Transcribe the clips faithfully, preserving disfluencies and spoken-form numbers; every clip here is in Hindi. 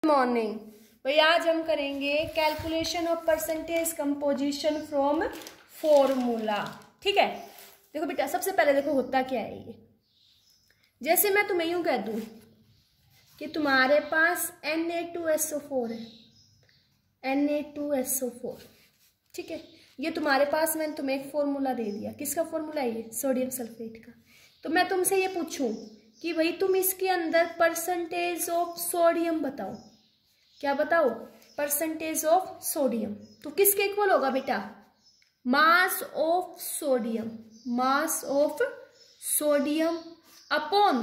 मॉर्निंग भाई, आज हम करेंगे calculation of percentage composition from formula. ठीक है, देखो बेटा, सबसे पहले देखो होता क्या है ये। जैसे मैं तुम्हें यूं कह दूं कि तुम्हारे पास N A two S O four है, N A two S O four, ठीक है, ये तुम्हारे पास मैंने तुम्हें एक फॉर्मूला दे दिया। किसका फॉर्मूला है ये? सोडियम सल्फेट का। तो मैं तुमसे ये पूछूं कि भाई तुम इसके अंदर परसेंटेज ऑफ सोडियम बताओ। क्या बताओ? Percentage of sodium. तो किसके इक्वल होगा बेटा? Mass of sodium, mass of sodium upon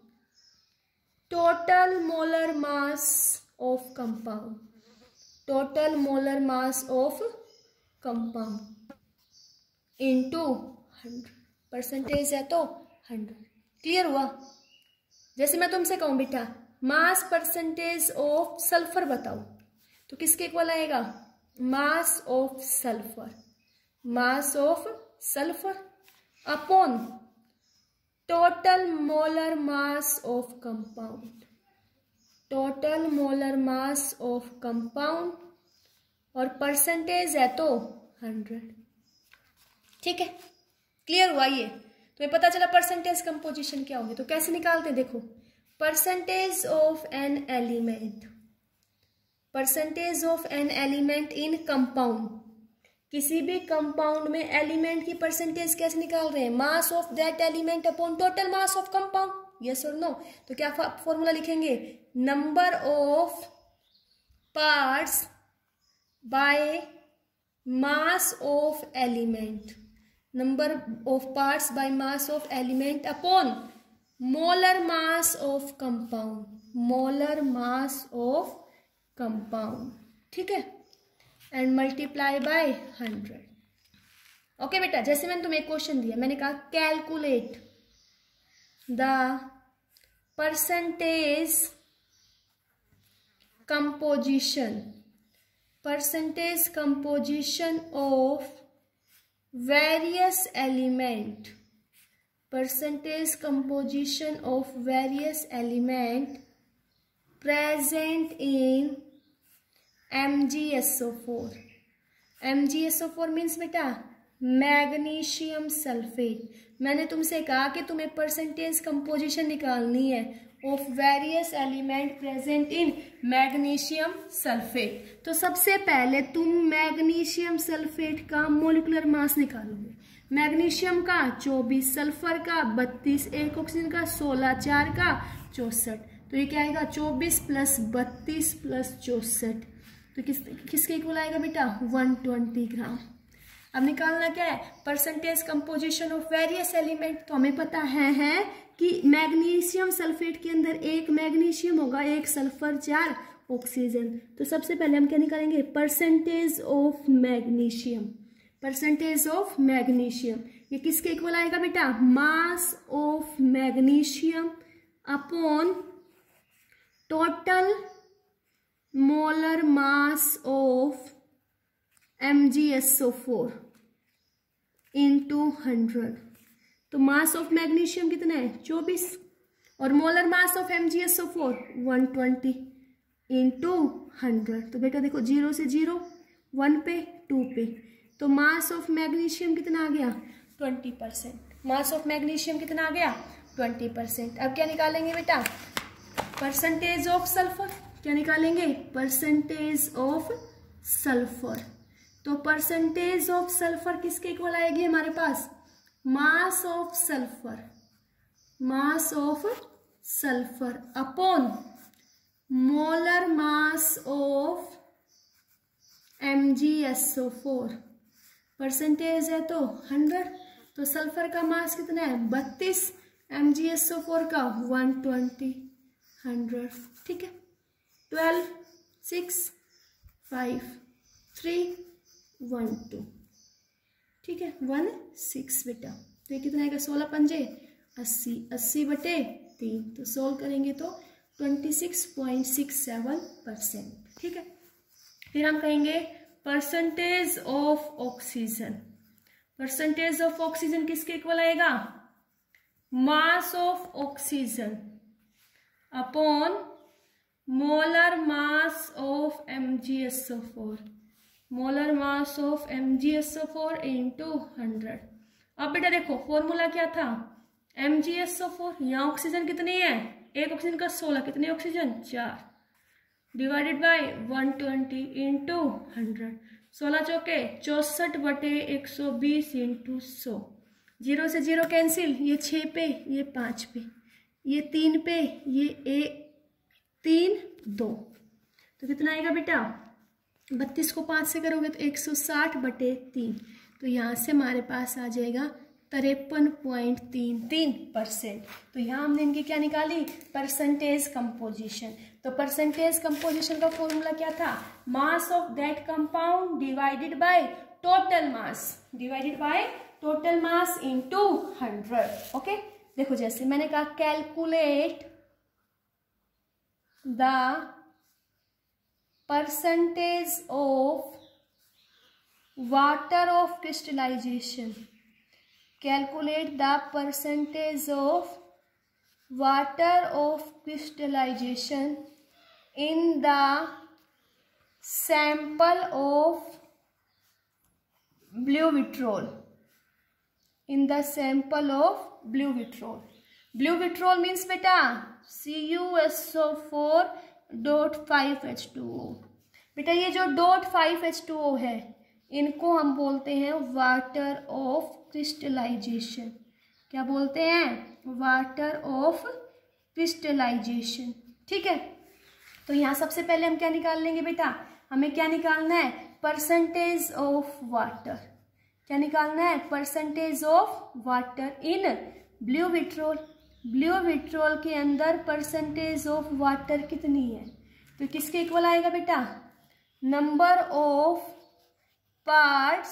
total molar mass of compound, total molar mass of compound into hundred. Percentage है तो हंड्रेड। क्लियर हुआ? जैसे मैं तुमसे कहूं बेटा मास परसेंटेज ऑफ सल्फर बताओ, तो किसके इक्वल आएगा? Mass of sulphur, mass of sulphur upon total molar mass of compound, total molar mass of compound, और परसेंटेज है तो हंड्रेड। ठीक है, क्लियर हुआ? ये तुम्हें पता चला परसेंटेज कंपोजिशन क्या होगी। तो कैसे निकालते हैं? देखो, percentage of an element, percentage of an element in compound, किसी भी कंपाउंड में एलिमेंट की परसेंटेज कैसे निकाल रहे हैं? Mass of that element upon total mass of compound. Yes और नो? तो क्या फॉर्मूला लिखेंगे? Number of parts by mass of element, number of parts by mass of element upon molar mass of compound, molar mass of compound. ठीक है, and multiply by hundred. Okay बेटा, जैसे मैंने तुम्हें एक क्वेश्चन दिया, मैंने कहा calculate the percentage composition, percentage composition of various element, percentage composition of various element present in M g S O four. M g S O four means बेटा मैग्नीशियम सल्फेट। मैंने तुमसे कहा कि तुम्हें परसेंटेज कंपोजिशन निकालनी है ऑफ various element present in magnesium sulphate. तो सबसे पहले तुम मैग्नीशियम सल्फेट का मोलिकुलर मास निकालोगे। मैग्नीशियम का चौबीस, सल्फर का बत्तीस, एक ऑक्सीजन का सोलह, चार का चौसठ। तो ये क्या आएगा? चौबीस प्लस बत्तीस प्लस चौसठ, तो किस किसके इक्वल आएगा बेटा? One twenty gram. अब निकालना क्या है? Percentage composition of various element. तो हमें पता है, है कि मैग्नीशियम सल्फेट के अंदर एक मैग्नीशियम होगा, एक सल्फर, चार ऑक्सीजन। तो सबसे पहले हम क्या निकालेंगे? Percentage of magnesium, percentage of magnesium. ये किसके इक्वल आएगा बेटा? Mass of magnesium upon total molar mass of M G S O four into hundred. तो मास ऑफ मैग्नीशियम कितना है? चौबीस, और molar mass of M G S O four one twenty into hundred. तो बेटा देखो, जीरो से जीरो, वन पे, टू पे, तो मास ऑफ मैग्नीशियम कितना आ गया? Twenty percent. Mass of magnesium कितना आ गया? Twenty percent. अब क्या निकालेंगे बेटा? Percentage of sulphur. क्या निकालेंगे? Percentage of sulphur. तो परसेंटेज ऑफ सल्फर किसके इक्वल आएगी हमारे पास? Mass of sulphur, mass of sulphur upon molar mass of M G S O four. Percentage है तो हंड्रेड, तो सल्फर का मास कितना है? बत्तीस, M G S O four का वन ट्वेंटी, हंड्रेड। ठीक है, twelve, six, five, three, one, two. ठीक है, वन सिक्स बेटा। तो ये कितना आएगा? सोलह पंजे अस्सी, अस्सी बटे तीन, तो सोल्व करेंगे तो twenty six point six seven percent. ठीक है, फिर हम कहेंगे percentage of oxygen. Percentage of oxygen किसके इक्वल आएगा? Mass of oxygen upon molar mass M G S O four, molar mass of M G S O four into hundred. अब बेटा देखो फॉर्मूला क्या था, M G S O four, यहाँ ऑक्सीजन कितनी है, एक ऑक्सीजन का सोलह, कितने ऑक्सीजन चार, divided by one twenty into hundred, सोलह चौके चौसठ बटे एक सौ बीस इंटू सौ, जीरो से जीरो कैंसिल, ये छः पे ये पाँच पे ये तीन पे ये एक तीन दो, तो कितना आएगा बेटा, बत्तीस को पाँच से करोगे तो एक सौ साठ बटे तीन, तो यहाँ से हमारे पास आ जाएगा तिरपन पॉइंट तीन तीन परसेंट। तो यहाँ हमने इनकी क्या निकाली, परसेंटेज कंपोजिशन। तो परसेंटेज कंपोजिशन का फॉर्मूला क्या था, mass of that compound divided by total mass, divided by total mass into hundred. Okay, देखो जैसे मैंने कहा calculate the percentage of water of crystallisation, calculate the percentage of water of crystallization in the sample of blue vitriol, in the sample of blue vitriol. Blue vitriol means beta C u S O four dot five H two O। बेटा ये जो dot five H two O है इनको हम बोलते हैं वाटर ऑफ क्रिस्टलाइजेशन। क्या बोलते हैं, वाटर ऑफ क्रिस्टलाइजेशन। ठीक है, तो यहाँ सबसे पहले हम क्या निकाल लेंगे बेटा, हमें क्या निकालना है, परसेंटेज ऑफ वाटर। क्या निकालना है, percentage of water in blue vitriol. Blue vitriol के अंदर परसेंटेज ऑफ वाटर कितनी है, तो किसके इक्वल आएगा बेटा, number of parts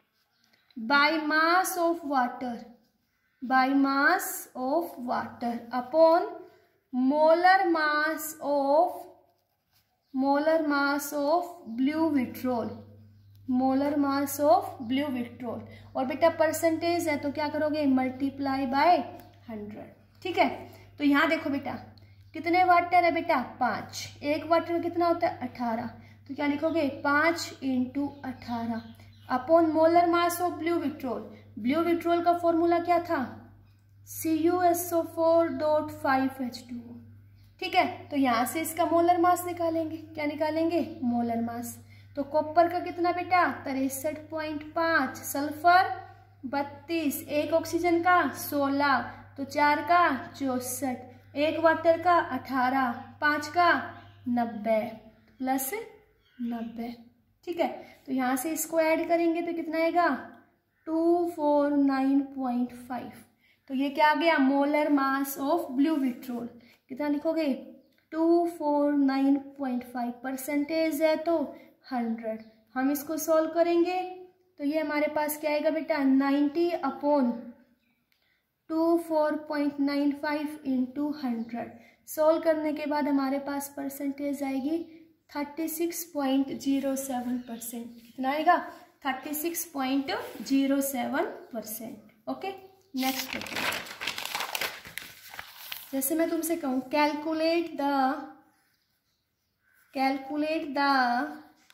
by mass of water, by mass of water upon molar mass of, molar mass of blue vitriol, molar mass of blue vitriol. और बेटा परसेंटेज है तो क्या करोगे, मल्टीप्लाई बाय हंड्रेड। ठीक है, तो यहाँ देखो बेटा कितने वाटर है बेटा, पाँच, एक वाटर में कितना होता है, अठारह, तो क्या लिखोगे, पाँच इंटू अठारह upon molar mass of blue vitriol. Blue vitriol का फॉर्मूला क्या था, C U S O four dot five H two O. ठीक है, तो यहाँ से इसका मोलर मास निकालेंगे, क्या निकालेंगे, मोलर मास। तो कॉपर का कितना बेटा, तिरसठ पॉइंट पाँच, सल्फर बत्तीस, एक ऑक्सीजन का सोलह, तो चार का चौसठ, एक वाटर का अठारह, पाँच का नब्बे, प्लस नब्बे। ठीक है, तो यहाँ से इसको ऐड करेंगे तो कितना आएगा, two four nine point five. तो ये क्या आ गया, molar mass of blue vitriol. कितना लिखोगे, two four nine point five, percentage है तो हंड्रेड। हम इसको सॉल्व करेंगे तो ये हमारे पास क्या आएगा बेटा, ninety upon two four point nine five into hundred. Solve करने के बाद हमारे पास परसेंटेज आएगी thirty six point zero seven percent. कितना आएगा, thirty six point zero seven percent. Okay, next question, जैसे मैं तुमसे कहूँ calculate the calculate the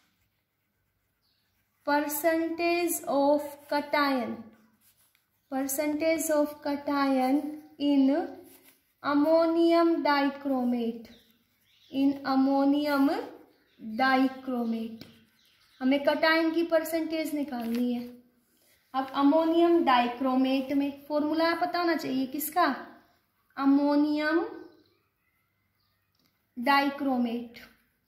percentage of cation, percentage of cation in ammonium dichromate, in ammonium dichromate. हमें कटायन की परसेंटेज निकालनी है। अब अमोनियम डाइक्रोमेट में फॉर्मूला पता होना चाहिए किसका, अमोनियम डाइक्रोमेट।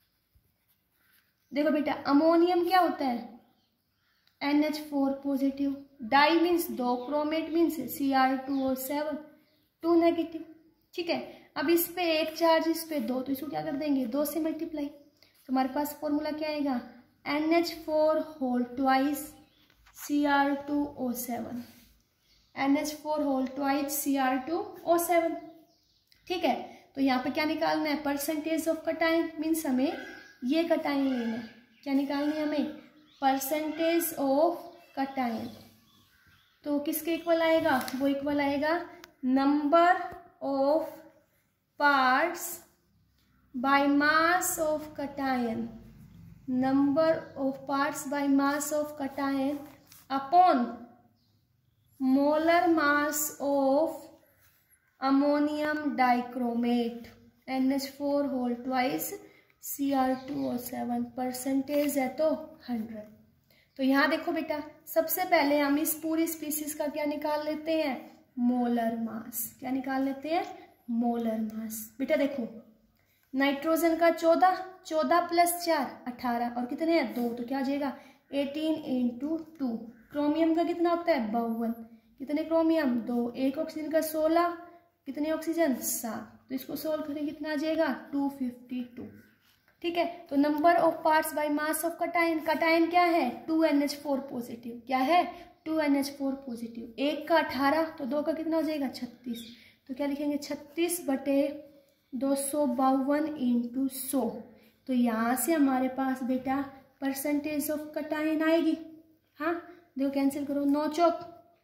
देखो बेटा अमोनियम क्या होता है, N H four positive, di means दो, chromate means C R two O seven, two negative. ठीक है, अब इस पे एक चार्ज, इस पे दो, तो इसको क्या कर देंगे, दो से मल्टीप्लाई। तो हमारे पास फॉर्मूला क्या आएगा, N H four whole twice C R two O seven, N H four whole twice C R two O seven. ठीक है, तो यहाँ पे क्या निकालना है, परसेंटेज ऑफ कटायन, मीन्स हमें ये कटायन लेना है। क्या निकालनी है हमें, परसेंटेज ऑफ कटायन। तो किसके इक्वल आएगा, वो इक्वल आएगा number of parts by mass of cation, number of parts by mass of cation upon molar mass of ammonium dichromate N H four whole twice C R two O seven percentage है तो हंड्रेड। तो यहाँ देखो बेटा, सबसे पहले हम इस पूरी स्पीसीज का क्या निकाल लेते हैं, मोलर मास। क्या निकाल लेते हैं, मोलर मास। बेटा देखो, नाइट्रोजन का चौदह, चौदह प्लस चार अठारह, और कितने हैं, दो, तो क्या आ जाएगा एटीन इंटू टू। क्रोमियम का कितना होता है, बावन, कितने क्रोमियम, दो। एक ऑक्सीजन का सोलह, कितने ऑक्सीजन, सात। तो इसको सोल्व करें कितना आ जाएगा, टू फिफ्टी टू। ठीक है, तो number of parts by mass of cation, cation क्या है, two N H four positive, क्या है, two N H four positive. एक का अठारह, तो दो का कितना हो जाएगा, छत्तीस। तो क्या लिखेंगे, छत्तीस बटे दो सौ बावन इंटू सौ। तो यहाँ से हमारे पास बेटा परसेंटेज ऑफ कटाइन आएगी। हाँ देखो, कैंसिल करो, नौ चौक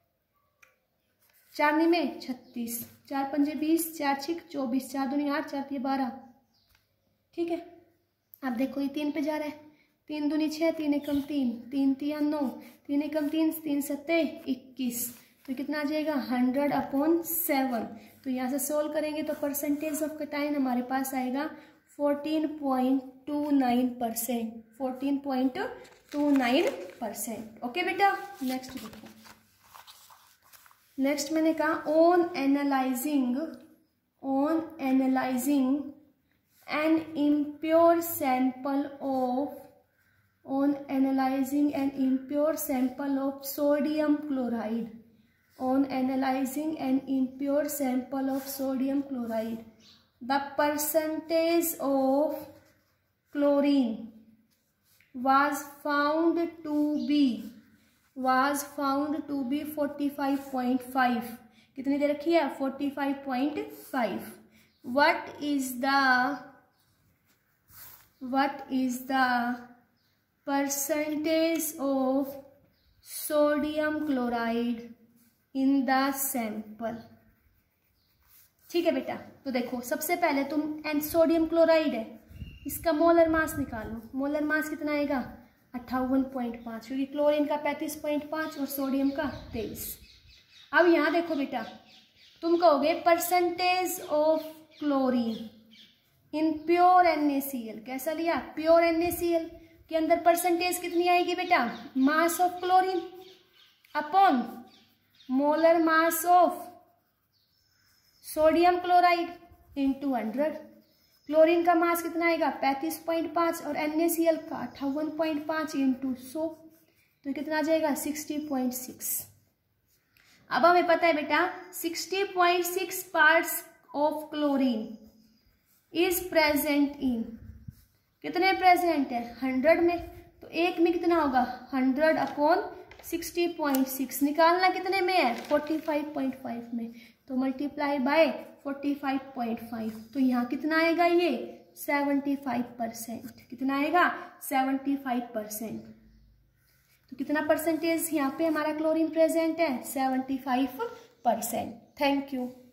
चार नी में छत्तीस, चार पंजे बीस, चार छिक चौबीस, चार दूनी आठ, चार तीन बारह। ठीक है, अब देखो ये तीन पे जा रहा है, तीन दूनी छः, तीन एकम तीन, तीन तिया नौ, तीन एकम तीन, तीन सत्ते इक्कीस। तो कितना आ जाएगा, हंड्रेड अपॉन सेवन। तो यहाँ से सोल्व करेंगे तो परसेंटेज ऑफ कटाइन हमारे पास आएगा fourteen point two nine percent, fourteen point two nine percent. Okay बेटा, नेक्स्ट देखो। नेक्स्ट मैंने कहा on analysing, on analysing an impure sample of, on analyzing an impure sample of sodium chloride, on analyzing an impure sample of sodium chloride, the percentage of chlorine was found to be, was found to be forty-five point five। कितनी दे रखी है, forty-five point five। what is the what is the percentage of sodium chloride in the sample। ठीक है बेटा, तो देखो सबसे पहले तुम एन सोडियम क्लोराइड है, इसका मोलर मास निकालो। मोलर मास कितना आएगा, अट्ठावन पॉइंट पाँच, क्योंकि क्लोरीन का पैंतीस पॉइंट पाँच और सोडियम का तेईस। अब यहाँ देखो बेटा, तुम कहोगे percentage of chlorine in pure N A C L. कैसा लिया, pure N A C L के अंदर परसेंटेज कितनी आएगी बेटा, mass of chlorine upon molar mass of sodium chloride into hundred. Chlorine का मास कितना आएगा, पैंतीस पॉइंट पाँच, और एन ए सी एल का अट्ठावन पॉइंट पाँच इंटू सौ, तो कितना आ जाएगा, सिक्सटी पॉइंट सिक्स। अब हमें पता है बेटा sixty point six parts of chlorine is present in, कितने प्रेजेंट है, हंड्रेड में। तो एक में कितना होगा, hundred upon sixty point six. निकालना कितने में है, फोर्टी फाइव पॉइंट फाइव में। तो multiply by forty five point five. तो यहाँ कितना आएगा, ये सेवेंटी फाइव परसेंट। कितना आएगा, सेवेंटी फाइव परसेंट। तो कितना परसेंटेज यहाँ पे हमारा क्लोरीन प्रेजेंट है, seventy five percent. Thank you.